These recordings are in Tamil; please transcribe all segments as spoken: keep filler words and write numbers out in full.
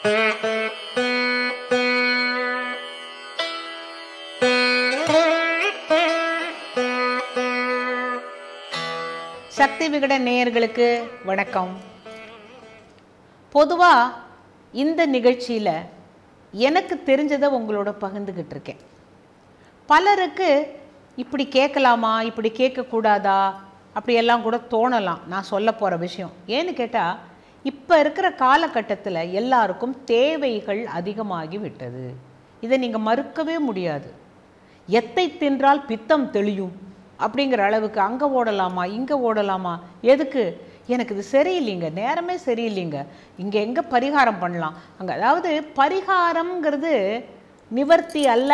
சக்தி விகட நேயர்களுக்கு வணக்கம். பொதுவாக இந்த நிகழ்ச்சியில் எனக்கு தெரிஞ்சதை உங்களோட பகிர்ந்துக்கிட்டு இருக்கேன். பலருக்கு இப்படி கேட்கலாமா, இப்படி கேட்கக்கூடாதா, அப்படியெல்லாம் கூட தோணலாம் நான் சொல்ல போகிற விஷயம். ஏன்னு கேட்டால், இப்போ இருக்கிற காலகட்டத்தில் எல்லாருக்கும் தேவைகள் அதிகமாகி விட்டது. இதை நீங்கள் மறுக்கவே முடியாது. எத்தை தின்றால் பித்தம் தெளியும் அப்படிங்கிற அளவுக்கு அங்கே ஓடலாமா, இங்கே ஓடலாமா, எதுக்கு, எனக்கு இது சரியில்லைங்க, நேரமே சரியில்லைங்க, இங்கே எங்கே பரிகாரம் பண்ணலாம் அங்கே. அதாவது பரிகாரம்ங்கிறது நிவர்த்தி அல்ல.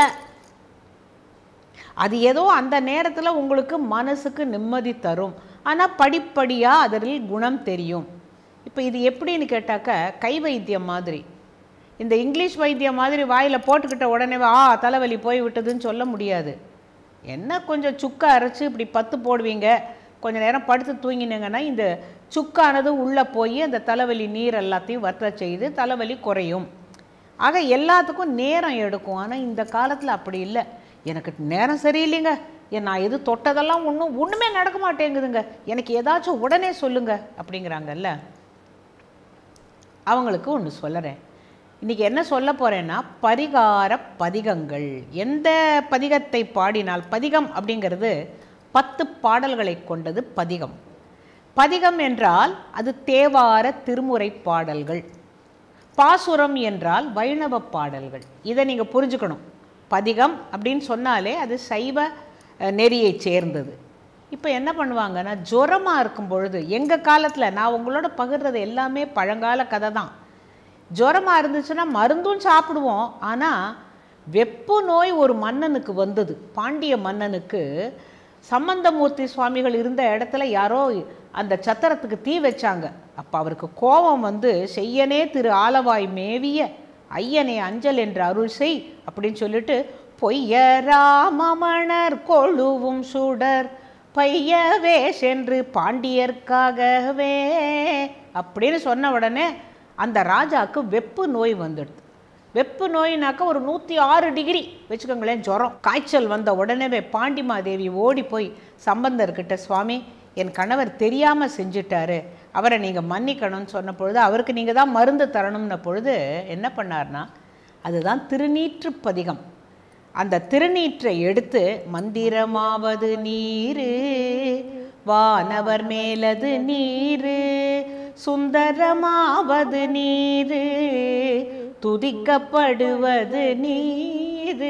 அது ஏதோ அந்த நேரத்தில் உங்களுக்கு மனசுக்கு நிம்மதி தரும். ஆனால் படிப்படியாக அதில் குணம் தெரியும். இப்போ இது எப்படின்னு கேட்டாக்க, கை வைத்தியம் மாதிரி. இந்த இங்கிலீஷ் வைத்தியம் மாதிரி வாயில் போட்டுக்கிட்ட உடனே ஆ தலைவலி போய் விட்டதுன்னு சொல்ல முடியாது. என்ன கொஞ்சம் சுக்கை அரைச்சி இப்படி பத்து போடுவீங்க, கொஞ்சம் நேரம் படுத்து தூங்கினீங்கன்னா இந்த சுக்கானது உள்ளே போய் அந்த தலைவலி நீர் எல்லாத்தையும் வற்ற செய்து தலைவலி குறையும். ஆக எல்லாத்துக்கும் நேரம் எடுக்கும். ஆனால் இந்த காலத்தில் அப்படி இல்லை. எனக்கு நேரம் சரியில்லைங்க, நான் எது தொட்டதெல்லாம் ஒன்றும் ஒன்றுமே நடக்க மாட்டேங்குதுங்க, எனக்கு ஏதாச்சும் உடனே சொல்லுங்க அப்படிங்கிறாங்கல்ல. அவங்களுக்கு ஒன்று சொல்லுறேன். இன்றைக்கி என்ன சொல்ல போகிறேன்னா, பரிகார பதிகங்கள். எந்த பதிகத்தை பாடினால், பதிகம் அப்படிங்கிறது பத்து பாடல்களை கொண்டது பதிகம். பதிகம் என்றால் அது தேவார திருமுறை பாடல்கள். பாசுரம் என்றால் வைணவ பாடல்கள். இதை நீங்கள் புரிஞ்சுக்கணும். பதிகம் அப்படின்னு சொன்னாலே அது சைவ நெறியை சேர்ந்தது. இப்போ என்ன பண்ணுவாங்கன்னா, ஜுரமாக இருக்கும் பொழுது, எங்கள் காலத்தில் நான் உங்களோட பகிர்றது எல்லாமே பழங்கால கதை தான். ஜுரமாக இருந்துச்சுன்னா மருந்தும் சாப்பிடுவோம். ஆனால் வெப்பு நோய் ஒரு மன்னனுக்கு வந்தது. பாண்டிய மன்னனுக்கு சம்பந்தமூர்த்தி சுவாமிகள் இருந்த இடத்துல யாரோ அந்த சத்திரத்துக்கு தீ வச்சாங்க. அப்போ அவருக்கு கோபம் வந்து, செய்யனே திரு ஆலவாய் மேவிய ஐயனே அஞ்சல் என்று அருள் செய் அப்படின்னு சொல்லிட்டு, பொய்ய ராமமணர் கொழுவும் சுடர் பையவே சென்று பாண்டியர்க்காகவே அப்படின்னு சொன்ன உடனே அந்த ராஜாவுக்கு வெப்பு நோய் வந்துடுது. வெப்பு நோயினாக்கா ஒரு நூற்றி ஆறு டிகிரி வச்சுக்கோங்களேன் ஜுரம். காய்ச்சல் வந்த உடனே பாண்டிமாதேவி ஓடி போய் சம்பந்தர்கிட்ட, சுவாமி என் கணவர் தெரியாமல் செஞ்சிட்டாரு, அவரை நீங்கள் மன்னிக்கணும்னு சொன்ன பொழுது, அவருக்கு நீங்கள் தான் மருந்து தரணும்ன பொழுது என்ன பண்ணார்னா, அதுதான் திருநீற்று பதிகம். அந்த திருநீற்றை எடுத்து, மந்திரமாவது நீரு வானவர் மேலது நீரு, சுந்தரமாவது நீரு துதிக்கப்படுவது நீரு,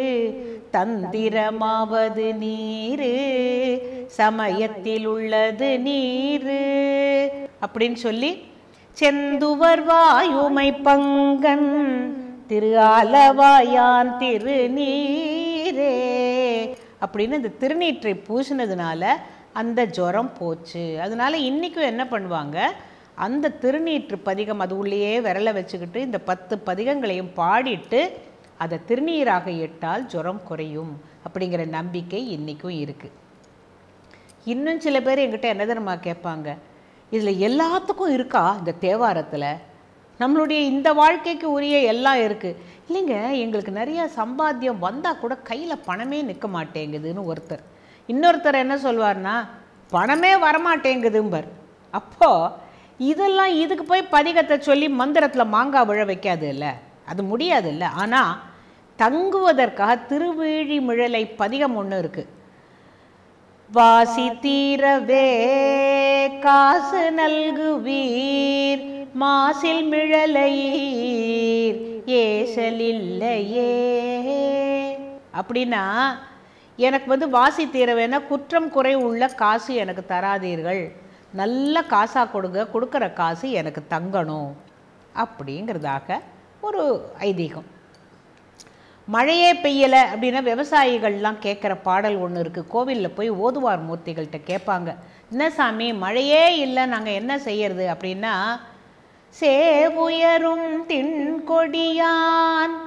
தந்திரமாவது நீரு சமயத்தில் உள்ளது நீரு அப்படின்னு சொல்லி, செந்துவர் வாயுமை பங்கன் திரு ஆலவாயான் திருநீரே அப்படின்னு இந்த திருநீற்றை பூசினதுனால அந்த ஜுரம் போச்சு. அதனால இன்றைக்கும் என்ன பண்ணுவாங்க, அந்த திருநீற்று பதிகம் அது உள்ளேயே விரலை வச்சுக்கிட்டு இந்த பத்து பதிகங்களையும் பாடிட்டு அதை திருநீராக இட்டால் ஜுரம் குறையும் அப்படிங்கிற நம்பிக்கை இன்றைக்கும் இருக்குது. இன்னும் சில பேர் என்கிட்ட என்ன தெரியுமா கேட்பாங்க, இதில் எல்லாத்துக்கும் இருக்கா இந்த தேவாரத்தில், நம்மளுடைய இந்த வாழ்க்கைக்கு உரிய எல்லாம் இருக்குது. இல்லைங்க, எங்களுக்கு நிறையா சம்பாத்தியம் வந்தால் கூட கையில் பணமே நிற்க மாட்டேங்குதுன்னு ஒருத்தர். இன்னொருத்தர் என்ன சொல்வார்னா, பணமே வரமாட்டேங்குதும்பர். அப்போது இதெல்லாம் இதுக்கு போய் பதிகத்தை சொல்லி மந்திரத்தில் மாங்காய் விழ வைக்காது இல்லை, அது முடியாது இல்லை. ஆனால் தங்குவதற்காக திருவிழிமிழலை பதிகம் ஒன்று இருக்குது. வாசி தீரவே காசு நல்குவீர் மாசில் மிழலையீர் ஏசலில்லையே அப்படின்னா, எனக்கு வந்து வாசி தீரவேன்னா குற்றம் குறை உள்ள காசு எனக்கு தராதீர்கள், நல்ல காசாக கொடுங்க, கொடுக்குற காசு எனக்கு தங்கணும் அப்படிங்கிறதாக ஒரு ஐதீகம். மழையே பெய்யலை அப்படின்னா விவசாயிகள்லாம் கேட்குற பாடல் ஒன்று இருக்குது. கோவிலில் போய் ஓதுவார் மூர்த்திகள்கிட்ட கேட்பாங்க, என்ன சாமி மழையே இல்லை, நாங்கள் என்ன செய்யறது அப்படின்னா, சேவுயரும் தின்கொடியான்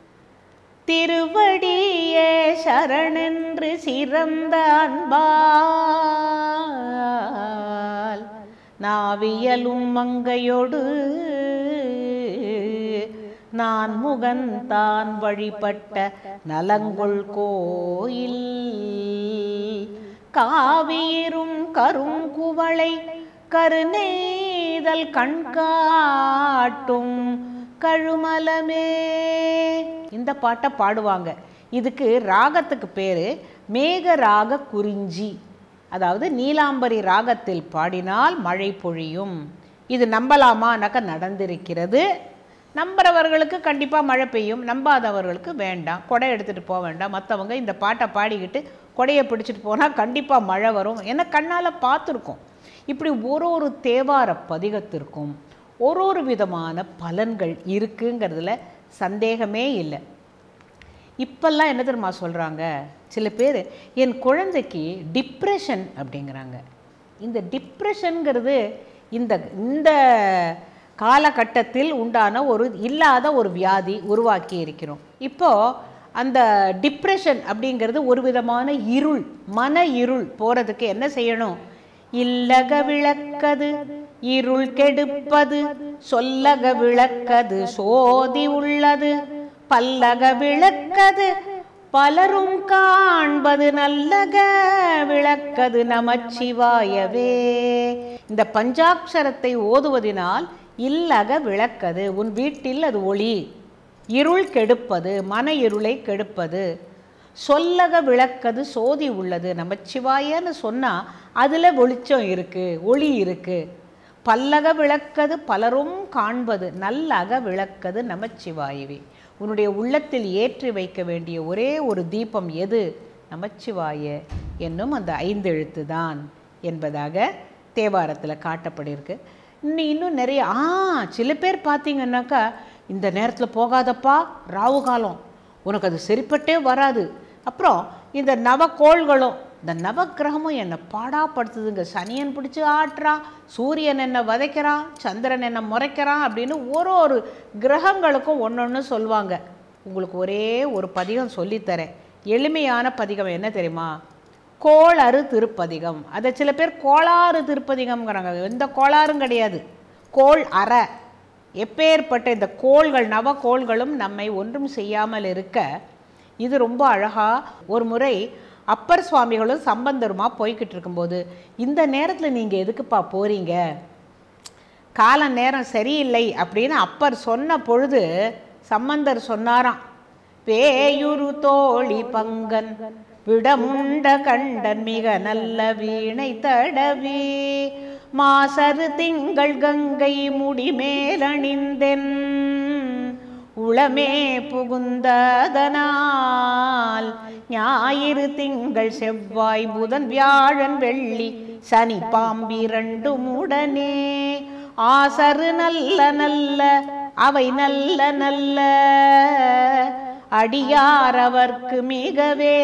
திருவடியே சரணென்று சிறந்த அன்பால் நாவியலும் மங்கையோடு நான் முகந்தான் வழிபட்ட நலங்கொள் கோயில் காவியரும் கருங்குவளை கருநேதல் கண்காட்டும் கழுமலமே. இந்த பாட்டை பாடுவாங்க. இதுக்கு ராகத்துக்கு பேர் மேக ராக குறிஞ்சி. அதாவது நீலாம்பரி ராகத்தில் பாடினால் மழை பொழியும். இது நம்பலாமானாக்க நடந்திருக்கிறது. நம்புறவர்களுக்கு கண்டிப்பாக மழை பெய்யும், நம்பாதவர்களுக்கு வேண்டாம், கொடை எடுத்துகிட்டு போக வேண்டாம். மற்றவங்க இந்த பாட்டை பாடிக்கிட்டு கொடையை பிடிச்சிட்டு போனால் கண்டிப்பாக மழை வரும். ஏன்னா கண்ணால் பார்த்துருக்கோம். இப்படி ஒரு ஒரு தேவார பதிகத்திற்கும் ஒரு ஒரு விதமான பலன்கள் இருக்குங்கிறதுல சந்தேகமே இல்லை. இப்பெல்லாம் என்ன தெரியுமா சொல்கிறாங்க, சில பேர் என் குழந்தைக்கு டிப்ரெஷன் அப்படிங்கிறாங்க. இந்த டிப்ரெஷனுங்கிறது இந்த இந்த காலகட்டத்தில் உண்டான ஒரு இல்லாத ஒரு வியாதி உருவாக்கி இருக்கிறோம். இப்போது அந்த டிப்ரெஷன் அப்படிங்கிறது ஒரு விதமான இருள், மன இருள் போகிறதுக்கு என்ன செய்யணும்? இல்லக விளக்கது இருள் கெடுப்பது, சொல்லக விளக்கது சோதி உள்ளது, பல்லக விளக்கது பலரும் காண்பது, நல்லக விளக்கது நமச்சிவாயவே. இந்த பஞ்சாட்சரத்தை ஓதுவதினால் இல்லக விளக்கது, உன் வீட்டில் அது ஒளி, இருள் கெடுப்பது மன இருளை கெடுப்பது, சொல்லக விளக்கது சோதி உள்ளது, நமச்சிவாயன்னு சொன்னால் அதில் வெளிச்சம் இருக்குது, ஒளி இருக்குது. பல்லக விளக்கது பலரும் காண்பது, நல்லக விளக்கது நமச்சிவாயவே. உன்னுடைய உள்ளத்தில் ஏற்றி வைக்க வேண்டிய ஒரே ஒரு தீபம் எது? நமச்சிவாய என்னும் அந்த ஐந்து எழுத்து தான் என்பதாக தேவாரத்தில் காட்டப்பட்டிருக்கு. இன்னும் இன்னும் நிறைய ஆ சில பேர் பார்த்தீங்கன்னாக்கா, இந்த நேரத்தில் போகாதப்பா ராவு காலம், உனக்கு அது சரிப்பட்டே வராது. அப்புறம் இந்த நவக்கோள்களும் இந்த நவக்கிரகமும் என்னை பாடாப்படுத்துதுங்க. சனியன் பிடிச்சி ஆட்டுறான், சூரியன் என்னை வதைக்கிறான், சந்திரன் என்னை முறைக்கிறான் அப்படின்னு ஒரு ஒரு கிரகங்களுக்கும் ஒன்று ஒன்று சொல்லுவாங்க. உங்களுக்கு ஒரே ஒரு பதிகம் சொல்லித்தரேன், எளிமையான பதிகம். என்ன தெரியுமா? கோளாறு திருப்பதிகம். அதை சில பேர் கோளாறு திருப்பதிகம்ங்கிறாங்க. எந்த கோளாறும் கிடையாது, கோள் அற. எப்பேற்பட்ட இந்த கோள்கள் நவக்கோள்களும் நம்மை ஒன்றும் செய்யாமல் இருக்க இது ரொம்ப அழகாக. ஒரு முறை அப்பர் சுவாமிகளும் சம்பந்தருமா போய்கிட்டு இருக்கும்போது, இந்த நேரத்தில் நீங்கள் எதுக்குப்பா போகிறீங்க, கால நேரம் சரியில்லை அப்படின்னு அப்பர் சொன்ன பொழுது சம்பந்தர் சொன்னாராம், பேயுரு தோழி பங்கன் விடமுண்ட கண்டன் மிக நல்ல வீணை தடவி, மாசரு திங்கள் கங்கை முடிமேலணிந்தென் உளமே புகுந்ததனால், ஞாயிறு திங்கள் செவ்வாய் புதன் வியாழன் வெள்ளி சனி பாம்பிரண்டும் உடனே, ஆசரு நல்ல நல்ல அவை நல்ல நல்ல அடியார் அவர்க்கு மிகவே.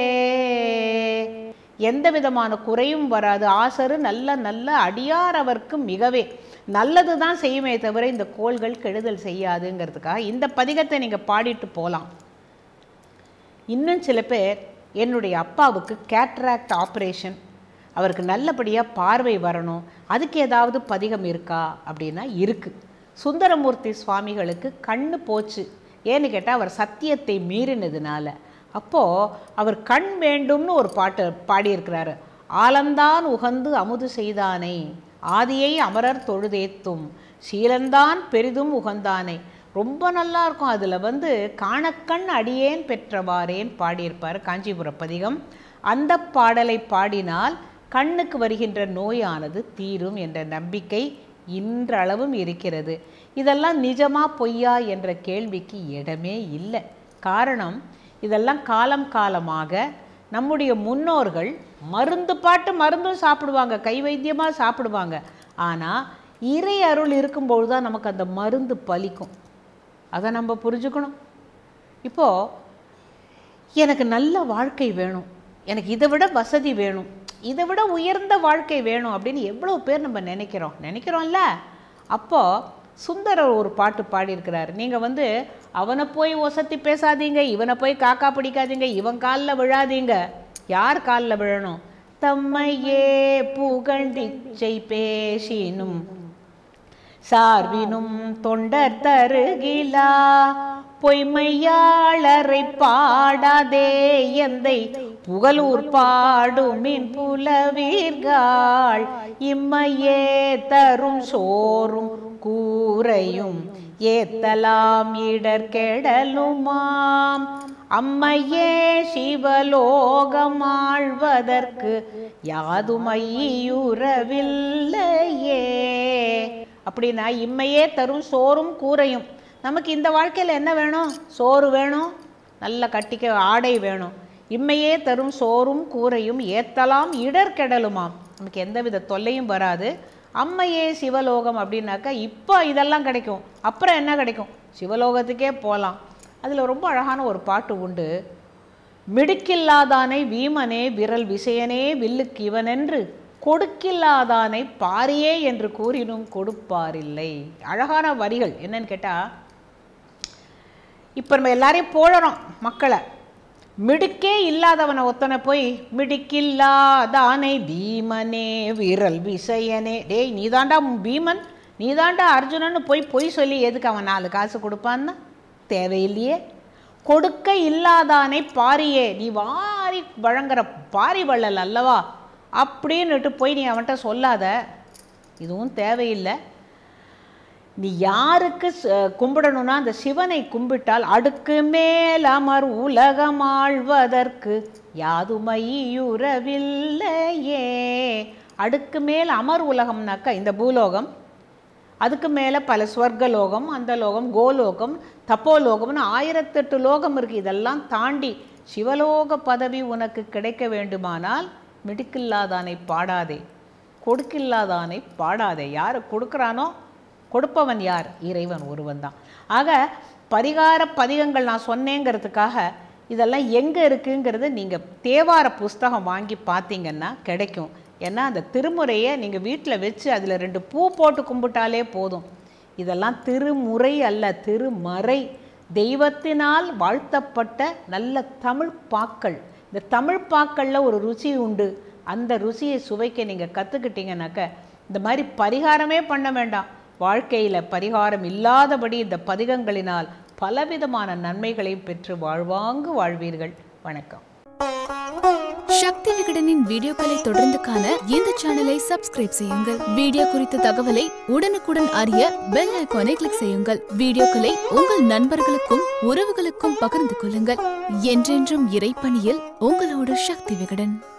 எந்த விதமான குறையும் வராது. ஆசரு நல்ல நல்ல அடியார் அவர்க்கு மிகவே. நல்லது தான் செய்யுமே தவிர இந்த கோள்கள் கெடுதல் செய்யாதுங்கிறதுக்காக இந்த பதிகத்தை நீங்கள் பாடிட்டு போகலாம். இன்னும் சில பேர், என்னுடைய அப்பாவுக்கு கேட்ராக்ட் ஆப்ரேஷன், அவருக்கு நல்லபடியாக பார்வை வரணும், அதுக்கு ஏதாவது பதிகம் இருக்கா அப்படின்னா இருக்குது. சுந்தரமூர்த்தி சுவாமிகளுக்கு கண்ணு போச்சு. ஏன்னு கேட்டால் அவர் சத்தியத்தை மீறினதுனால. அப்போது அவர் கண் வேண்டும்னு ஒரு பாட்டு பாடியிருக்கிறாரு. ஆலந்தான் உகந்து அமுது செய்தானே, ஆதியை அமரர் தொழுதேத்தும் சீலந்தான் பெரிதும் உகந்தானே. ரொம்ப நல்லா இருக்கும். அதில் வந்து காணக்கண் அடியேன் பெற்றவாறேன் பாடியிருப்பார் காஞ்சிபுர பதிகம். அந்த பாடலை பாடினால் கண்ணுக்கு வருகின்ற நோயானது தீரும் என்ற நம்பிக்கை இன்றளவும் இருக்கிறது. இதெல்லாம் நிஜமா பொய்யா என்ற கேள்விக்கு இடமே இல்லை. காரணம், இதெல்லாம் காலம் காலமாக நம்முடைய முன்னோர்கள் மருந்து பாட்டு மருந்தும் சாப்பிடுவாங்க, கை வைத்தியமாக சாப்பிடுவாங்க. ஆனால் இறை அருள் இருக்கும்பொழுது தான் நமக்கு அந்த மருந்து பலிக்கும். அதை நம்ம புரிஞ்சுக்கணும். இப்போது எனக்கு நல்ல வாழ்க்கை வேணும், எனக்கு இதை விட வசதி வேணும், இதை விட உயர்ந்த வாழ்க்கை வேணும் அப்படின்னு எவ்வளோ பேர் நம்ம நினைக்கிறோம் நினைக்கிறோம்ல. அப்போது சுந்தரர் ஒரு பாட்டு பாடியிருக்கிறார். நீங்கள் வந்து அவனை போய் ஒசத்தி பேசாதீங்க, இவனை போய் காக்கா பிடிக்காதீங்க, இவன் காலில் விழாதீங்க. யார் காலில் விழணும்? தம்மையே புகழ்ந்திச்சை பேசினும் சார்வினும் தொண்டர் தருகிலா பொய்மையாளரை பாடாதே எந்தை புகழூர் பாடுமின் புலவீர்கள் இம்மையே தரும் சோறும் கூரையும் ஏத்தலாம் இடர் கெடலுமாம் அம்மையே சிவலோகம் ஆழ்வதற்கு யாதுமையுறவில்லையே. அப்படின்னா இம்மையே தரும் சோறும் கூரையும். நமக்கு இந்த வாழ்க்கையில் என்ன வேணும்? சோறு வேணும், நல்ல கட்டிக்க ஆடை வேணும். இம்மையே தரும் சோறும் கூரையும் ஏத்தலாம் இடர் கெடலுமாம். நமக்கு எந்தவித தொல்லையும் வராது. அம்மையே சிவலோகம் அப்படின்னாக்கா இப்போ இதெல்லாம் கிடைக்கும், அப்புறம் என்ன கிடைக்கும்? சிவலோகத்துக்கே போகலாம். அதில் ரொம்ப அழகான ஒரு பாட்டு உண்டு. மிடுக்கில்லாதானை வீமனே விரல் விசையனே வில்லுக்கு இவனென்று கொடுக்கில்லாதானை பாரியே என்று கூறினும் கொடுப்பாரில்லை. அழகான வரிகள். என்னன்னு கேட்டால், இப்போ நம்ம எல்லாரையும் போடுறோம் மக்களை. மிடுக்கே இல்லாதவனை ஒத்தனை போய் மிடுக்கில்லாதானை பீமனே விரல் விசையனே, டேய் நீதாண்டா பீமன், நீதாண்டா அர்ஜுனன்னு போய் பொய் சொல்லி எதுக்கு அவன் நாலு காசு கொடுப்பான்னா? தேவையில்லையே. கொடுக்க இல்லாதானை பாரியே, நீ வாரி வழங்குற பாரி வள்ளல் அல்லவா அப்படின்னுட்டு போய் நீ அவன்கிட்ட சொல்லாத. இதுவும் தேவையில்லை. நீ யாருக்கு கும்பிடணும்னா அந்த சிவனை கும்பிட்டால் அடுக்கு மேல் அமர் உலகம் ஆழ்வதற்கு யாதுமையுறவில்லையே. அடுக்கு மேல் அமர் உலகம்னாக்கா இந்த பூலோகம், அதுக்கு மேலே பல ஸ்வர்கலோகம், அந்த லோகம், கோலோகம், தப்போலோகம்னு ஆயிரத்தெட்டு லோகம் இருக்குது. இதெல்லாம் தாண்டி சிவலோக பதவி உனக்கு கிடைக்க வேண்டுமானால் மிடுக்கில்லாதானை பாடாதே, கொடுக்கில்லாதானை பாடாதே. யார் கொடுக்குறானோ கொடுப்பவன் யார்? இறைவன் ஒருவன் தான். ஆக பரிகார பதிகங்கள் நான் சொன்னேங்கிறதுக்காக இதெல்லாம் எங்கே இருக்குங்கிறது நீங்கள் தேவார புஸ்தகம் வாங்கி பார்த்தீங்கன்னா கிடைக்கும். ஏன்னா அந்த திருமுறையை நீங்கள் வீட்டில் வச்சு அதில் ரெண்டு பூ போட்டு கும்பிட்டாலே போதும். இதெல்லாம் திருமுறை அல்ல, திருமறை. தெய்வத்தினால் வாழ்த்தப்பட்ட நல்ல தமிழ் பாக்கள். இந்த தமிழ் பாக்களில் ஒரு ருசி உண்டு. அந்த ருசியை சுவைக்க நீங்கள் கற்றுக்கிட்டீங்கன்னாக்க இந்த மாதிரி பரிகாரமே பண்ண வேண்டாம். வாழ்க்கையில் பரிகாரம் இல்லாதபடி இந்த பதிகங்களினால் பலவிதமான நன்மைகளை பெற்று வாழ்வாங்கு வாழ்வீர்கள். வணக்கம். சக்தி விகடனின் வீடியோக்களை தொடர்ந்து காண இந்த சேனலை சப்ஸ்கிரைப் செய்யுங்கள். வீடியோ குறித்த தகவலை உடனுக்குடன் அறிய பெல் ஐகானை கிளிக் செய்யுங்கள். வீடியோக்களை உங்கள் நண்பர்களுக்கும் உறவுகளுக்கும் பகிர்ந்து கொள்ளுங்கள். என்றென்றும் இறைப்பணியில் உங்களோடு சக்தி விகடன்.